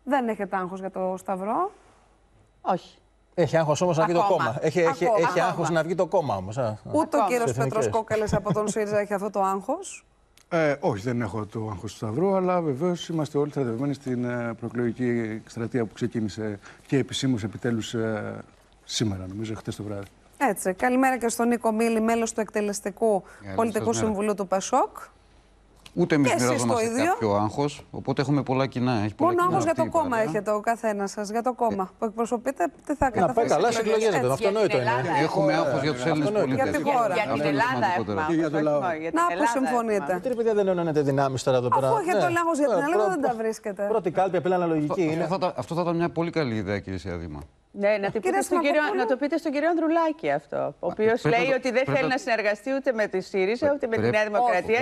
Δεν έχετε άγχος για το Σταυρό? Όχι. Έχει άγχος όμως να βγει το κόμμα. Έχει άγχος να βγει το κόμμα όμως. Ούτε ο κύριος Πέτρος Κόκαλης από τον ΣΥΡΙΖΑ έχει αυτό το άγχος. Όχι, δεν έχω το άγχος του Σταυρού, αλλά βεβαίως είμαστε όλοι στρατευμένοι στην προεκλογική εκστρατεία που ξεκίνησε και επισήμως επιτέλους σήμερα, νομίζω, χτες το βράδυ. Έτσι. Καλημέρα και στον Νίκο Μίλη, μέλος του εκτελεστικού πολιτικού συμβουλίου του ΠΑΣΟΚ. Ούτε εμείς μοιραζόμαστε κάποιο άγχος, οπότε έχουμε πολλά κοινά. Μόνο άγχος για το κόμμα έχετε ο καθένας σας, για το κόμμα που εκπροσωπείτε, τι θα καταφέρετε. Να πάει καλά στις εκλογές, αυτό αυτονόητο είναι. Έχουμε άγχος για τους Έλληνες πολίτες. Για την χώρα. Για την Ελλάδα έχουμε άγχος. Να, που συμφωνείτε. Τι παιδιά δεν ενώνετε δυνάμεις τώρα εδώ πέρα. Αφού έχετε το άγχος για την Ελλάδα δεν τα βρίσκετε. Πρώτη κάλπη απλά αναλογική είναι. Αυτό θα ήταν μια πολύ καλή ιδέα, κύριε Σιαδήμα. Ναι, να το πείτε στον κύριο Ανδρουλάκη αυτό. Ο οποίος λέει ότι δεν θέλει να συνεργαστεί ούτε με τη ΣΥΡΙΖΑ ούτε με τη Νέα Δημοκρατία.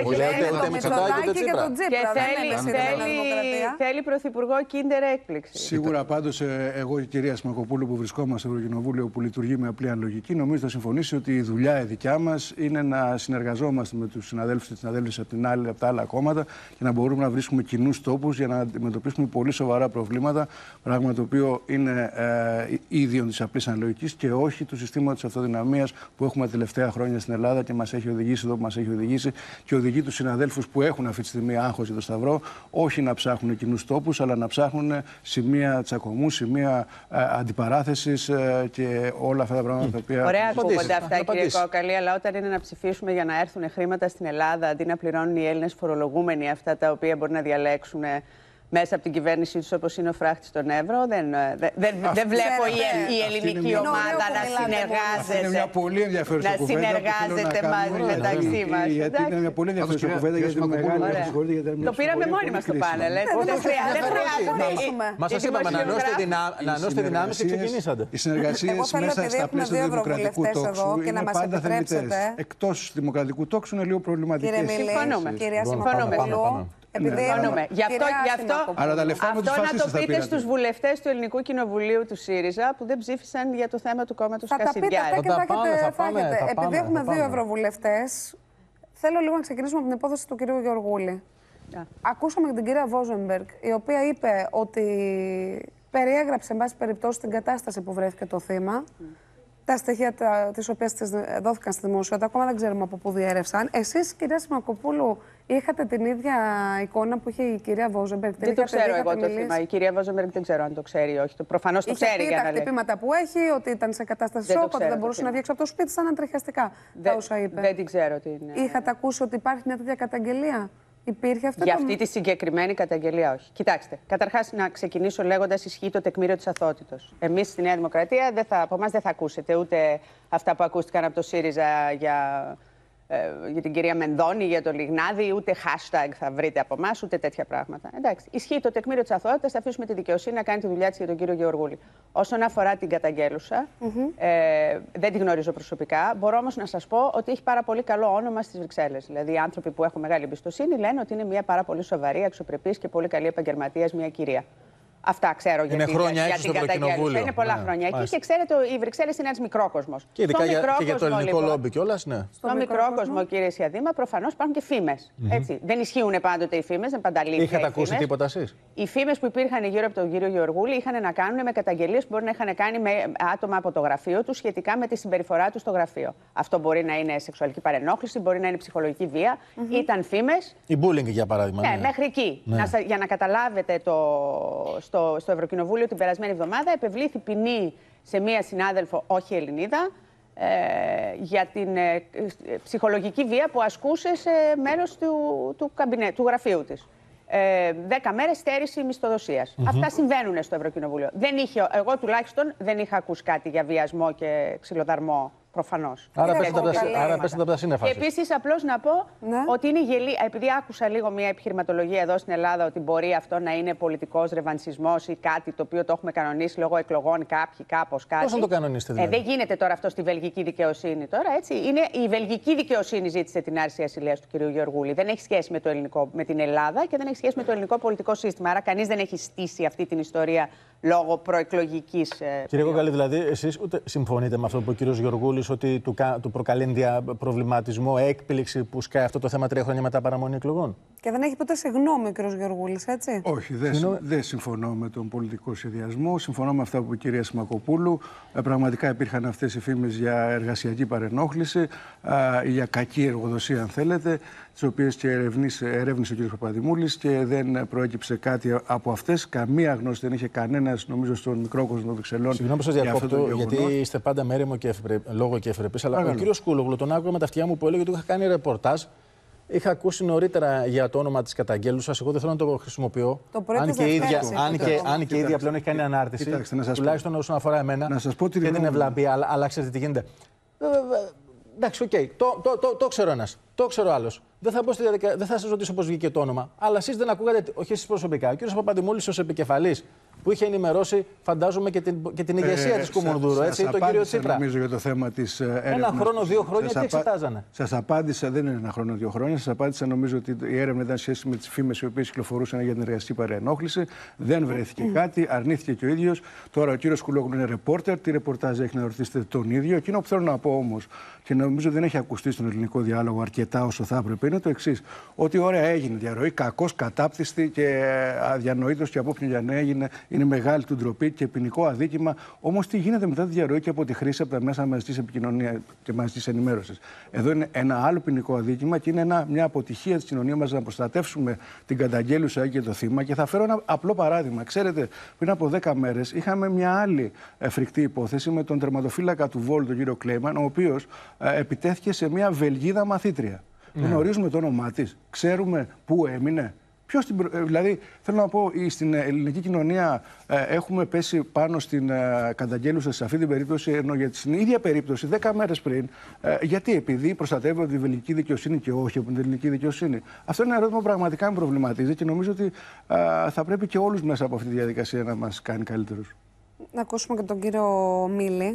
Και θέλει πρωθυπουργό Κίντερ έκπληξη. Σίγουρα πάντως εγώ και η κυρία Σμακοπούλου που βρισκόμαστε στο Ευρωκοινοβούλιο που λειτουργεί με απλή αναλογική, νομίζω θα συμφωνήσει ότι η δουλειά η δικιά μας είναι να συνεργαζόμαστε με τους συναδέλφους και τις συναδέλφες από τα άλλα κόμματα και να μπορούμε να βρίσκουμε κοινούς τόπους για να αντιμετωπίσουμε πολύ σοβαρά προβλήματα. Πράγμα το οποίο είναι ίδιον της απλής αναλογικής και όχι του συστήματος αυτοδυναμίας που έχουμε τα τελευταία χρόνια στην Ελλάδα και μας έχει οδηγήσει εδώ που μας έχει οδηγήσει και οδηγεί τους συναδέλφους που έχουν αυτή τη στιγμή άγχος για το Σταυρό, όχι να ψάχνουν κοινούς τόπους, αλλά να ψάχνουν σημεία τσακωμού, σημεία αντιπαράθεσης και όλα αυτά τα πράγματα τα οποία. Ωραία ακούγονται αυτά, κύριε Κόκαλη, αλλά όταν είναι να ψηφίσουμε για να έρθουν χρήματα στην Ελλάδα αντί να πληρώνουν οι Έλληνες φορολογούμενοι αυτά τα οποία μπορεί να διαλέξουν μέσα από την κυβέρνησή τους, όπως είναι ο φράχτης στον Εύρο, δεν βλέπω η ελληνική ομάδα να συνεργάζεται. Είναι μια πολύ ενδιαφέρουσα κουβέντα. Να συνεργάζεται μεταξύ μας. Γιατί είναι μια πολύ ενδιαφέρουσα κουβέντα για την μεγάλη. Το πήραμε μόνοι μας το πάνελ. Δεν χρειάζεται. Μας σας είπαμε να ενώσετε δυνάμεις και ξεκινήσατε. Οι συνεργασίες μέσα στα πλαίσια του δημοκρατικού τόξου είναι πάντα θεμιτές. Εκτός δημοκρατικού τόξου είναι λίγο προβληματικές. Συμφωνούμε. Γι' αυτό να το πείτε στους βουλευτές του Ελληνικού Κοινοβουλίου του ΣΥΡΙΖΑ που δεν ψήφισαν για το θέμα του κόμματος Κασιδιάρη. Επειδή έχουμε δύο ευρωβουλευτές, θέλω λίγο να ξεκινήσουμε από την υπόθεση του κυρίου Γεωργούλη. Ακούσαμε την κυρία Βόζεμπεργκ, η οποία είπε ότι περιέγραψε, εν πάση περιπτώσει, την κατάσταση που βρέθηκε το θύμα. Τα στοιχεία τις οποίες δόθηκαν στη δημοσιότητα, ακόμα δεν ξέρουμε από πού διέρευσαν. Εσείς, κυρία Σιμακοπούλου, είχατε την ίδια εικόνα που είχε η κυρία Βόζεμπεργκ? Δεν το ξέρω εγώ το θύμα. Η κυρία Βόζεμπεργκ δεν ξέρω αν το ξέρει ή όχι. Προφανώς το ξέρει. Είχε πει τα χτυπήματα που έχει, ότι ήταν σε κατάσταση σοκ, ότι δεν μπορούσε να βγει έξω από το σπίτι, σαν αντρεχιαστικά. Τα όσα είπε. Δεν την ξέρω τι είναι. Είχατε ακούσει ότι υπάρχει μια τέτοια καταγγελία? Υπήρχε αυτό? Για αυτή τη συγκεκριμένη καταγγελία, όχι. Κοιτάξτε, καταρχάς να ξεκινήσω λέγοντας ισχύει το τεκμήριο της αθωότητος. Εμείς στη Νέα Δημοκρατία από εμάς δεν θα ακούσετε ούτε αυτά που ακούστηκαν από το ΣΥΡΙΖΑ για την κυρία Μενδώνη, για το Λιγνάδι, ούτε hashtag θα βρείτε από εμάς, ούτε τέτοια πράγματα. Εντάξει, ισχύει το τεκμήριο της αθωότητας, θα αφήσουμε τη δικαιοσύνη να κάνει τη δουλειά της για τον κύριο Γεωργούλη. Όσον αφορά την καταγγέλουσα, δεν τη γνωρίζω προσωπικά. Μπορώ όμως να σας πω ότι έχει πάρα πολύ καλό όνομα στις Βρυξέλλες. Δηλαδή, οι άνθρωποι που έχουν μεγάλη εμπιστοσύνη λένε ότι είναι μια πάρα πολύ σοβαρή, αξιοπρεπής και πολύ καλή επαγγελματίας, μια κυρία. Αυτά ξέρω για την καταγγέλουσα. Είναι πολλά χρόνια εκεί και ξέρετε, οι Βρυξέλλες είναι ένας μικρόκοσμος. Και ειδικά για το ελληνικό λόμπι κιόλας, ναι. Στο μικρό κόσμο, κύριε Σιαδήμα, προφανώς υπάρχουν και φήμες. Δεν ισχύουν πάντοτε οι φήμες, δεν πανταλήφθηκαν. Είχατε ακούσει τίποτα εσείς? Οι φήμες που υπήρχαν γύρω από τον κύριο Γεωργούλη είχαν να κάνουν με καταγγελίες που μπορεί να είχαν κάνει με άτομα από το γραφείο του σχετικά με τη συμπεριφορά του στο γραφείο. Αυτό μπορεί να είναι σεξουαλική παρενόχληση, μπορεί να είναι ψυχολογική βία. Ήταν φήμες. Η bullying, για παράδειγμα. Ναι, μέχρι εκεί. Για να καταλάβετε στο Ευρωκοινοβούλιο την περασμένη εβδομάδα επευλήθη ποινή σε μία συνάδελφο, όχι Ελληνίδα, για την ψυχολογική βία που ασκούσε σε μέρος του γραφείου της. 10 μέρες στέρηση μισθοδοσίας. Αυτά συμβαίνουν στο Ευρωκοινοβούλιο. Εγώ τουλάχιστον δεν είχα ακούσει κάτι για βιασμό και ξυλοδαρμό. Προφανώς. Άρα πέσετε από τα σύννεφα. Επίσης, απλώς να πω ότι είναι γελία. Επειδή άκουσα λίγο μια επιχειρηματολογία εδώ στην Ελλάδα ότι μπορεί αυτό να είναι πολιτικός ρεβανσισμός ή κάτι το οποίο το έχουμε κανονίσει λόγω εκλογών κάποιοι, κάπως κάτι. Πώς να το κανονίσετε, δηλαδή? Δεν γίνεται τώρα αυτό στη βελγική δικαιοσύνη. Τώρα, έτσι. Η βελγική δικαιοσύνη ζήτησε την άρση ασυλίας του κ. Γεωργούλη. Δεν έχει σχέση με την Ελλάδα και δεν έχει σχέση με το ελληνικό πολιτικό σύστημα. Άρα, κανείς δεν έχει στήσει αυτή την ιστορία λόγω προεκλογικής. Κύριε Κόκαλη, δηλαδή, εσείς ούτε συμφωνείτε με αυτό που είπε ο κ. Γεωργούλης, ότι του προκαλεί προβληματισμό, έκπληξη που σκάει αυτό το θέμα 3 χρόνια μετά παραμονή εκλογών? Και δεν έχει ποτέ συγγνώμη ο κ. Γεωργούλης, έτσι. Όχι, δεν συμφωνώ με τον πολιτικό σχεδιασμό. Συμφωνώ με αυτά που είπε η κυρία Σιμακοπούλου. Πραγματικά υπήρχαν αυτές οι φήμες για εργασιακή παρενόχληση, για κακή εργοδοσία, αν θέλετε, τις οποίες και ερεύνησε ο κ. Παπαδημούλης και δεν προέκυψε κάτι από αυτές. Καμία γνώση δεν είχε κανένας, νομίζω, στον μικρό κόσμο των Βρυξελών. Συγγνώμη που σας διακόπτω, γιατί είστε πάντα μέριμο και λόγο και ευπρεπής. Αλλά ο κ. Κούλογλου τον άκουγα με τα αυτιά μου που έλεγε ότι είχα κάνει ρεπορτάζ. Είχα ακούσει νωρίτερα για το όνομα της καταγγέλουσας. Εγώ δεν θέλω να το χρησιμοποιώ. Αν και η ίδια πλέον έχει κάνει ανάρτηση. Τουλάχιστον όσον αφορά εμένα. Να σας πω και την ευλαμπία. Αλλά ξέρετε τι γίνεται. Εντάξει, οκ. Το ξέρω ένας. Το ξέρω άλλος. Δεν θα σας ρωτήσω πώς βγήκε το όνομα. Αλλά εσείς δεν ακούγατε, όχι εσείς προσωπικά. Ο κ. Παπαδημούλης ως επικεφαλής που είχε ενημερώσει, φαντάζομαι, και την ηγεσία της Κουμουνδούρου, έτσι, τον κύριο Τσίπρα. Νομίζω για το θέμα της έρευνας. Ένα χρόνο, 2 χρόνια, τι εξετάζανε. Σας απάντησα, δεν είναι ένα χρόνο, 2 χρόνια. Σας απάντησα, νομίζω ότι η έρευνα ήταν σχέση με τις φήμες οι οποίες κυκλοφορούσαν για την εργασιακή παρενόχληση. Δεν βρέθηκε κάτι, αρνήθηκε και ο ίδιος. Τώρα ο κύριος Κουλόγλου είναι ρεπόρτερ. Τι ρεπορτάζ έχει να ρωτήσετε τον ίδιο. Εκείνο που θέλω να πω όμως, και νομίζω δεν έχει ακουστεί στον ελληνικό διάλογο αρκετά όσο θα έπρεπε, είναι το εξής. Ότι ωραία έγινε διαρροή, κακώς κατάπτυστη και αδιανοήτως και από όποιον για να έγινε. Είναι μεγάλη του ντροπή και ποινικό αδίκημα. Όμως τι γίνεται μετά τη διαρροή και από τη χρήση από τα μέσα μαζικής επικοινωνίας και μαζικής ενημέρωσης. Εδώ είναι ένα άλλο ποινικό αδίκημα και είναι μια αποτυχία της κοινωνίας μας να προστατεύσουμε την καταγγέλουσα και το θύμα. Και θα φέρω ένα απλό παράδειγμα. Ξέρετε, πριν από 10 μέρες είχαμε μια άλλη φρικτή υπόθεση με τον τερματοφύλακα του Βόλου, τον κύριο Κλέιμαν, ο οποίος επιτέθηκε σε μια Βελγίδα μαθήτρια. Γνωρίζουμε το όνομά της, ξέρουμε πού έμεινε. Δηλαδή, θέλω να πω, στην ελληνική κοινωνία έχουμε πέσει πάνω στην καταγγέλουσα σε αυτή την περίπτωση, ενώ για την ίδια περίπτωση 10 μέρες πριν. Γιατί, επειδή προστατεύονται τη βελγική δικαιοσύνη και όχι από την ελληνική δικαιοσύνη. Αυτό είναι ένα ερώτημα που πραγματικά με προβληματίζει και νομίζω ότι θα πρέπει και όλους μέσα από αυτή τη διαδικασία να μας κάνει καλύτερους. Να ακούσουμε και τον κύριο Μίλη.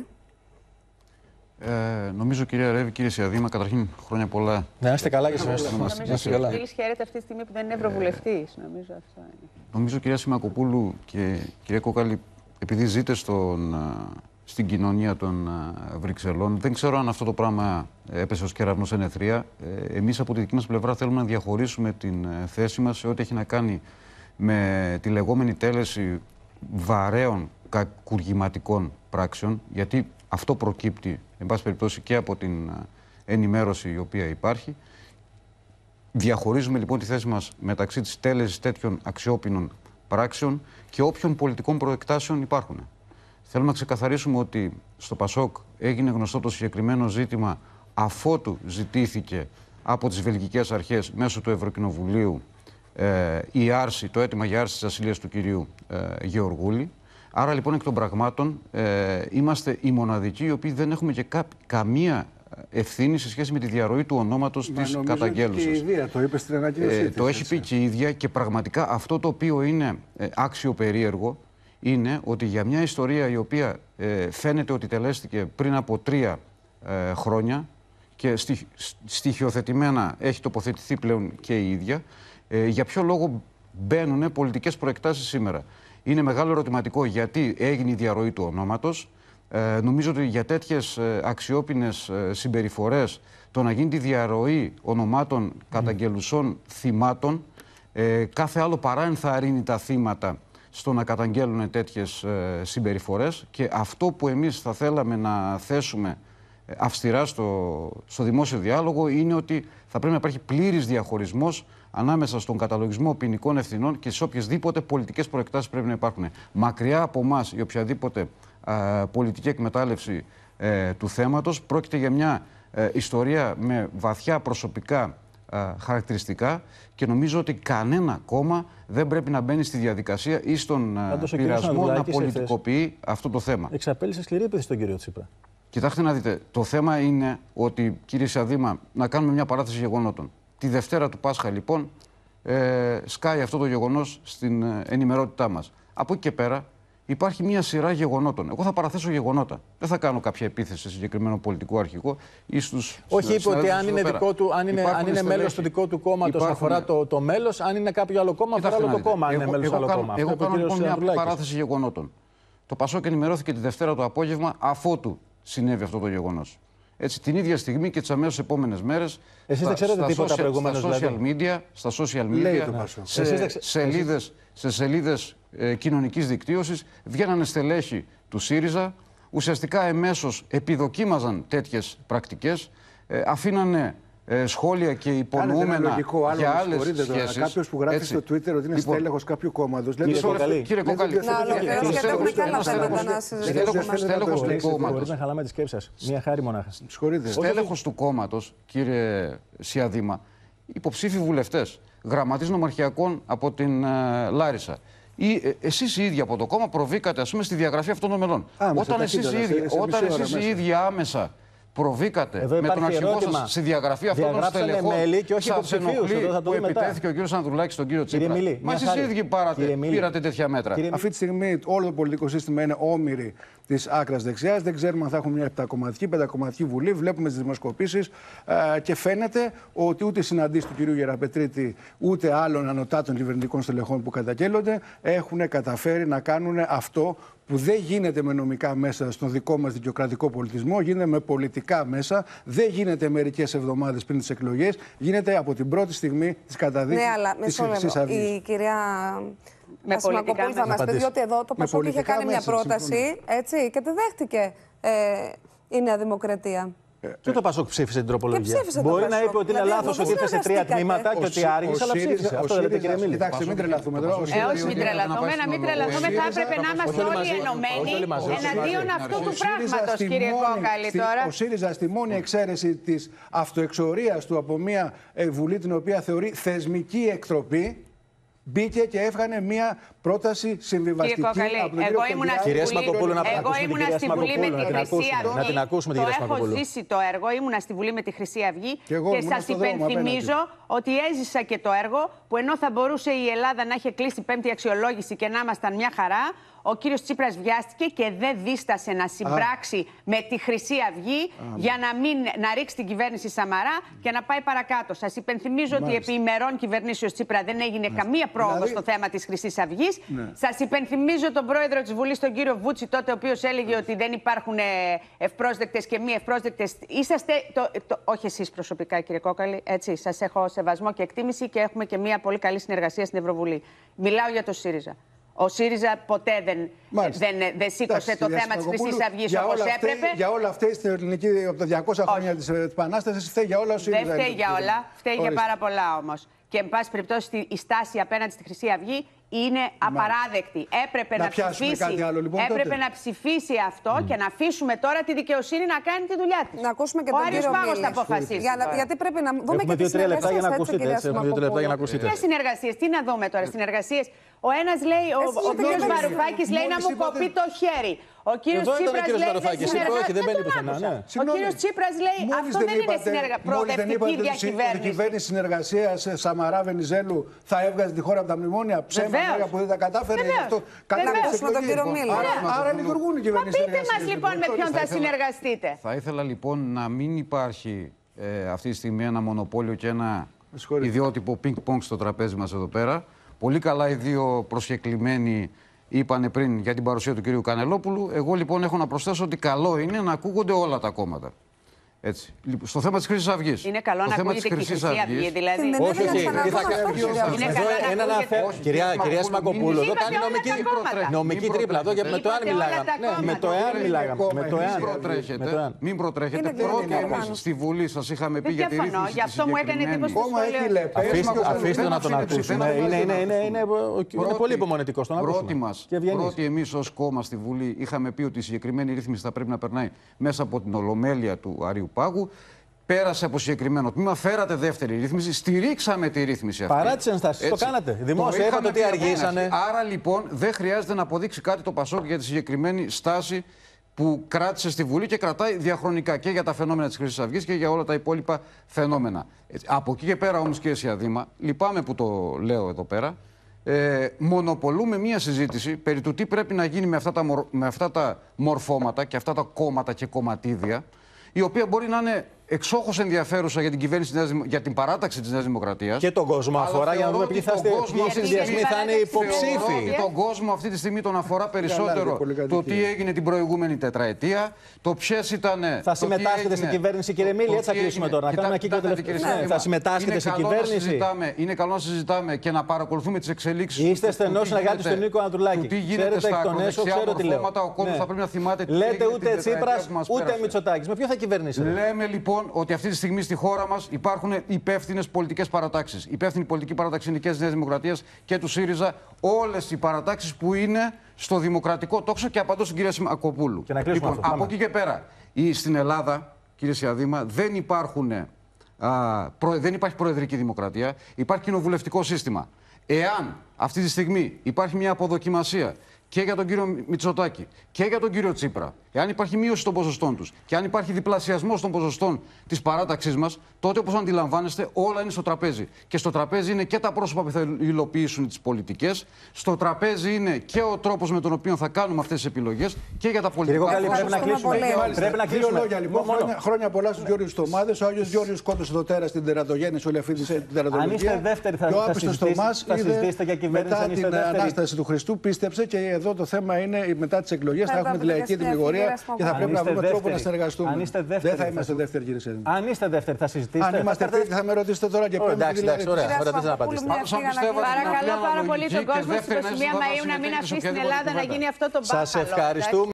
Νομίζω, κυρία Ρεύη, κύριε Σιαδήμα, καταρχήν χρόνια πολλά. Να είστε καλά και σας. Νομίζω ότι ο Μίλης χαίρεται αυτή τη στιγμή που δεν είναι ευρωβουλευτής. Νομίζω αυτό είναι. Νομίζω, κυρία Σιμακοπούλου και κυρία Κόκαλη, επειδή ζείτε στην κοινωνία των Βρυξελών, δεν ξέρω αν αυτό το πράγμα έπεσε ως κεραυνός εν αιθρία. Εμείς από τη δική μας πλευρά θέλουμε να διαχωρίσουμε την θέση μας σε ό,τι έχει να κάνει με τη λεγόμενη τέλεση βαρέων κακουργηματικών πράξεων, γιατί αυτό προκύπτει, εν πάση περιπτώσει, και από την ενημέρωση η οποία υπάρχει. Διαχωρίζουμε λοιπόν τη θέση μας μεταξύ της τέλεσης τέτοιων αξιόπινων πράξεων και όποιων πολιτικών προεκτάσεων υπάρχουν. Θέλουμε να ξεκαθαρίσουμε ότι στο Πασόκ έγινε γνωστό το συγκεκριμένο ζήτημα αφότου ζητήθηκε από τις βελγικές αρχές μέσω του Ευρωκοινοβουλίου το αίτημα για άρση της ασυλίας του κυρίου Γεωργούλη. Άρα λοιπόν εκ των πραγμάτων είμαστε οι μοναδικοί οι οποίοι δεν έχουμε και καμία ευθύνη σε σχέση με τη διαρροή του ονόματος της καταγγέλουσας. Και η ίδια το είπε στην ανακοίνωσή της. Το έχει πει και η ίδια και πραγματικά αυτό το οποίο είναι άξιο περίεργο είναι ότι για μια ιστορία η οποία φαίνεται ότι τελέστηκε πριν από 3 χρόνια και στοιχειοθετημένα έχει τοποθετηθεί πλέον και η ίδια, για ποιο λόγο μπαίνουν πολιτικές προεκτάσεις σήμερα. Είναι μεγάλο ερωτηματικό γιατί έγινε η διαρροή του ονόματος. Νομίζω ότι για τέτοιες αξιόπινες συμπεριφορές το να γίνει τη διαρροή ονομάτων καταγγελουσών θυμάτων κάθε άλλο παρά ενθαρρύνει τα θύματα στο να καταγγέλουν τέτοιες συμπεριφορές και αυτό που εμείς θα θέλαμε να θέσουμε αυστηρά στο δημόσιο διάλογο είναι ότι θα πρέπει να υπάρχει πλήρης διαχωρισμός ανάμεσα στον καταλογισμό ποινικών ευθυνών και στις οποιασδήποτε πολιτικές προεκτάσεις πρέπει να υπάρχουν. Μακριά από εμάς η οποιαδήποτε πολιτική εκμετάλλευση του θέματος. Πρόκειται για μια ιστορία με βαθιά προσωπικά χαρακτηριστικά και νομίζω ότι κανένα κόμμα δεν πρέπει να μπαίνει στη διαδικασία ή στον πειρασμό να πολιτικοποιεί αυτό το θέμα. Εξαπέλυσε σκληρή επίθεση στον κύριο Τσίπρα. Κοιτάξτε να δείτε, το θέμα είναι ότι, κύριε Σιαδήμα, να κάνουμε μια παράθεση γεγονότων. Τη Δευτέρα του Πάσχα, λοιπόν, σκάει αυτό το γεγονός στην ενημερότητά μας. Από εκεί και πέρα υπάρχει μια σειρά γεγονότων. Εγώ θα παραθέσω γεγονότα. Δεν θα κάνω κάποια επίθεση σε συγκεκριμένο πολιτικό αρχηγό ή στους. Όχι, είπε ότι αν είναι, δικό του, αν είναι μέλος του δικού του κόμματος αφορά το μέλος, αν είναι κάποιο άλλο κόμμα αφορά άλλο το κόμμα. Αν είναι μέλος άλλο κόμμα. Εγώ κάνω λοιπόν μια παράθεση γεγονότων. Το Πασόκ ενημερώθηκε τη Δευτέρα το απόγευμα αφότου συνέβη αυτό το γεγονός. Έτσι, την ίδια στιγμή και τις αμέσως επόμενες μέρες. Εσείς δεν ξέρετε τίποτα προηγουμένως, στα social media, σε σελίδες κοινωνικής δικτύωσης, βγαίνανε στελέχη του ΣΥΡΙΖΑ, ουσιαστικά εμέσως επιδοκίμαζαν τέτοιες πρακτικές, αφήνανε σχόλια και υπονοούμενα για άλλες σχέσεις. Κάποιος που γράφει στο Twitter ότι είναι στέλεχος κάποιου κόμματος. Κύριε Κοκαλή, στέλεχος του κόμματος. Να χαλάμε τη σκέψη σας. Μια χάρη μονάχα. Στέλεχος του κόμματος, κύριε Σιαδήμα, υποψήφοι βουλευτές, γραμματείς νομαρχιακών από την Λάρισα. Ή εσείς οι ίδιοι από το κόμμα προβήκατε, ας πούμε, στη διαγραφή αυτών των μελών. Όταν εσείς οι ίδιοι άμεσα προβήκατε με τον αρχηγό σας στη διαγραφή αυτών των στελεχών, σας ενοχλεί που επιτέθηκε ο κύριος Ανδρουλάκης στον κύριο Τσίπρα? Μα εσείς οι ίδιοι πήρατε τέτοια μέτρα. Αυτή τη στιγμή όλο το πολιτικό σύστημα είναι όμοιροι της άκρας δεξιάς. Δεν ξέρουμε αν θα έχουμε μια πεντακομματική βουλή. Βλέπουμε τις δημοσκοπήσεις και φαίνεται ότι ούτε οι συναντήσεις του κυρίου Γεραπετρίτη ούτε άλλων ανωτάτων κυβερνητικών στελεχών που καταγγέλλονται έχουν καταφέρει να κάνουν αυτό που δεν γίνεται με νομικά μέσα στον δικό μας δικαιοκρατικό πολιτισμό, γίνεται με πολιτικά μέσα, δεν γίνεται μερικές εβδομάδες πριν τις εκλογές, γίνεται από την πρώτη στιγμή της καταδίκης της Χρυσής Αυγής. Η κυρία Ασημακοπούλου θα μας πει, διότι εδώ το ΠΑΣΟΚ είχε κάνει μια πρόταση, έτσι, και τη δέχτηκε η Νέα Δημοκρατία. Και το ΠΑΣΟΚ ψήφισε την τροπολογία. Μπορεί να είπε ότι είναι λάθος, ότι ήρθε σε 3 τμήματα και ότι άργησε, αλλά ψήφισε. Αυτό δεν λέτε, κύριε Μίλη. Κοιτάξτε, μην τρελαθούμε τώρα. Όχι, μην τρελαθούμε. Να μην τρελαθούμε. Θα έπρεπε να είμαστε όλοι ενωμένοι εναντίον αυτού του πράγματος, κύριε Κόκαλη. Ο ΣΥΡΙΖΑ, στη μόνη εξαίρεση της αυτοεξορίας του από μια Βουλή την οποία θεωρεί θεσμική εκτροπή, μπήκε και έβγανε μια πρόταση συμβιβαστική. Εγώ ήμουνα στη Βουλή με τη Χρυσή Αυγή. Να την ακούσουμε την κυρία Ασημακοπούλου. Έχω ζήσει το έργο, ήμουνα στη Βουλή με τη Χρυσή Αυγή και σας υπενθυμίζω ότι έζησα και το έργο που ενώ θα μπορούσε η Ελλάδα να είχε κλείσει πέμπτη αξιολόγηση και να ήμασταν μια χαρά, ο κύριος Τσίπρας βιάστηκε και δεν δίστασε να συμπράξει με τη Χρυσή Αυγή για να ρίξει την κυβέρνηση Σαμαρά και να πάει παρακάτω. Σας υπενθυμίζω ότι επί ημερών κυβερνήσεως Τσίπρα δεν έγινε καμία πρόοδο στο θέμα της Χρυσής Αυγής. Σας υπενθυμίζω τον πρόεδρο της Βουλής, τον κύριο Βούτσι, τότε, ο οποίος έλεγε ότι δεν υπάρχουν ευπρόσδεκτες και μη ευπρόσδεκτες. Είσαστε, όχι εσείς προσωπικά, κύριε Κόκαλη, έτσι. Σας έχω σεβασμό και εκτίμηση και έχουμε και μια πολύ καλή συνεργασία στην Ευρωβουλή. Μιλάω για το ΣΥΡΙΖΑ. Ο ΣΥΡΙΖΑ ποτέ δεν σήκωσε το θέμα της Χρυσής Αυγής όπως έπρεπε. Για όλα αυτά στην ελληνική, από τα 200 χρόνια της Επανάστασης, φταίει για όλα ο ΣΥΡΙΖΑ. Δεν φταίει για όλα, φταίει για πάρα πολλά όμως. Και, εν πάση περιπτώσει, η στάση απέναντι στη Χρυσή Αυγή είναι απαράδεκτη. Έπρεπε να ψηφίσει αυτό και να αφήσουμε τώρα τη δικαιοσύνη να κάνει τη δουλειά της. Να ακούσουμε και ο τον Άρης κύριο Πάγος θα Μίλη. αποφασίσει. Γιατί πρέπει να δούμε και τις συνεργασίες. Έχουμε 2-3 λεπτά για να ακούσετε. Ποιες συνεργασίες, τι να δούμε τώρα, συνεργασίες? Ο ένας λέει, ο κύριος Βαρουφάκης λέει να μου κοπεί το χέρι. Ο κύριος Τσίπρας λέει Ο κύριος Τσίπρας λέει αυτό δεν είναι προοδευτική διακυβέρνηση. Η κυβέρνηση συνεργασίας Σαμαρά Βενιζέλου θα έβγαζε τη χώρα από τα μνημόνια. Ψέματα που δεν τα κατάφερε. Άρα λειτουργούν οι κυβερνήσεις. Πείτε μας λοιπόν με ποιον θα συνεργαστείτε. Θα ήθελα λοιπόν να μην υπάρχει αυτή τη στιγμή ένα μονοπόλιο και ένα ιδιότυπο πινκ-πονγκ στο τραπέζι μας εδώ πέρα. Πολύ καλά οι δύο προσκεκλημένοι είπανε πριν για την παρουσία του κυρίου Κανελόπουλου. Εγώ λοιπόν έχω να προσθέσω ότι καλό είναι να ακούγονται όλα τα κόμματα. Έτσι. Στο θέμα της Χρυσής Αυγής. Είναι καλό να ακούγεται και η Χρυσή Αυγή, δηλαδή. Όχι, κυρία Ασημακοπούλου, εδώ κάνει νομική τρίπλα. Εδώ με το εάν μιλάγαμε. Μην προτρέχετε. Πρώτοι εμείς στη Βουλή σας είχαμε πει για τη ρύθμιση. Γι' αυτό μου έκανε εντύπωση το σχόλιο. Αφήστε να τον ακούσουμε. Είναι πολύ υπομονετικό στον ακούσουμε. Πρώτοι εμείς ως κόμμα στη Βουλή είχαμε πει ότι η συγκεκριμένη ρύθμιση θα πρέπει να περνάει μέσα από την Ολομέλεια του Αρείου Πάγου. Πέρασε από συγκεκριμένο τμήμα, φέρατε δεύτερη ρύθμιση, στηρίξαμε τη ρύθμιση αυτή. Παρά τις ενστάσεις, το κάνατε. Δημόσια είπατε ότι αργήσανε. Άρα λοιπόν δεν χρειάζεται να αποδείξει κάτι το ΠΑΣΟΚ για τη συγκεκριμένη στάση που κράτησε στη Βουλή και κρατάει διαχρονικά και για τα φαινόμενα της Χρυσής Αυγής και για όλα τα υπόλοιπα φαινόμενα. Από εκεί και πέρα όμως, κύριε Σιαδήμα, λυπάμαι που το λέω εδώ πέρα. Μονοπολούμε μία συζήτηση περί του τι πρέπει να γίνει με αυτά τα μορφώματα και αυτά τα κόμματα και κομματίδια, η οποία μπορεί να είναι εξόχως ενδιαφέρουσα για την κυβέρνηση, για την παράταξη της Νέας Δημοκρατίας. Και τον κόσμο αφορά, για να δούμε ποιοι συνδυασμοί θα είναι υποψήφοι. Τον κόσμο αυτή τη στιγμή τον αφορά περισσότερο το τι έγινε την προηγούμενη τετραετία, το ποιες ήταν. Θα συμμετάσχετε στην κυβέρνηση, κύριε Μίλη, έτσι θα κλείσουμε τώρα. Να κάνουμε ένα κύκλο τελευταίο. Θα συμμετάσχετε στην κυβέρνηση. Είναι καλό να συζητάμε και να παρακολουθούμε τις εξελίξεις. Είστε στενός συνεργάτης του Νίκο Ανδρουλάκη. Τι γίνεται στα ακροδεξιά μορφώματα, ο κόσμος θα πρέπει να θυμάται τι έγινε. Λέτε ούτε Τσίπρας ούτε Μητσοτάκης. Με ποιο θα κυβερνήσετε? Λέμε λοιπόν ότι αυτή τη στιγμή στη χώρα μας υπάρχουν υπεύθυνες πολιτικές παρατάξεις. Υπεύθυνη πολιτική παράταξη είναι και της Νέας Δημοκρατίας και του ΣΥΡΙΖΑ. Όλες οι παρατάξεις που είναι στο δημοκρατικό τόξο, και απαντώ στην κυρία Σιμακοπούλου. Λοιπόν, από εκεί και πέρα, στην Ελλάδα, κύριε Σιαδήμα, δεν υπάρχει προεδρική δημοκρατία, υπάρχει κοινοβουλευτικό σύστημα. Εάν αυτή τη στιγμή υπάρχει μια αποδοκιμασία και για τον κύριο Μητσοτάκη και για τον κύριο Τσίπρα, εάν υπάρχει μείωση των ποσοστών τους και αν υπάρχει διπλασιασμός των ποσοστών της παράταξής μας, τότε, όπως αντιλαμβάνεστε, όλα είναι στο τραπέζι. Και στο τραπέζι είναι και τα πρόσωπα που θα υλοποιήσουν τις πολιτικές, στο τραπέζι είναι και ο τρόπος με τον οποίο θα κάνουμε αυτές τις επιλογές και για τα πολιτικά. Πρέπει να κλείσουμε. Πρέπει να κλείσουμε. Δύο λόγια λοιπόν. Χρόνια πολλά στους Γιώργους Τομάδες. Ο Άγιος Γιώργος σκότωσε εδώ τέρα στην τερατογέννηση, όλη αυτή την τερατολογία. Αν είστε δεύτεροι, θα συζητήσετε για κυβέρνηση. Μετά την Ανάσταση του Χριστού πίστεψε, και εδώ το θέμα είναι μετά τις εκλογές θα έχουμε τη λαϊκή δημιουργία και θα πρέπει να βρούμε τρόπο να συνεργαστούμε. Δεν θα είμαστε δεύτεροι, κύριε Σέδη. Αν είστε δεύτεροι, θα συζητήσετε. Αν είμαστε τρίτη, θα με ρωτήσετε τώρα και πέμπτη. Εντάξει, ωραία, δεν θα απαντήσετε. Παρακαλώ πάρα πολύ τον κόσμο στις 21 Μαΐου να μην αφήσει την Ελλάδα να γίνει αυτό το μπάχαλο. Σας ευχαριστούμε.